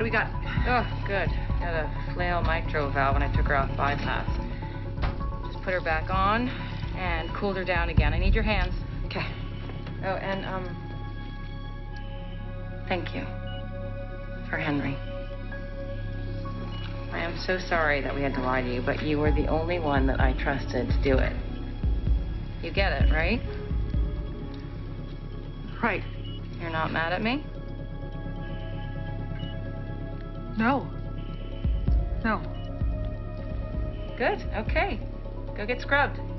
we got? Oh, good. Got a flail mitral valve when I took her off bypass. Just put her back on and cooled her down again. I need your hands. Okay. Oh, and, thank you for Henry. I am so sorry that we had to lie to you, but you were the only one that I trusted to do it. You get it, right? Right. You're not mad at me? No. No. Good, okay. Go get scrubbed.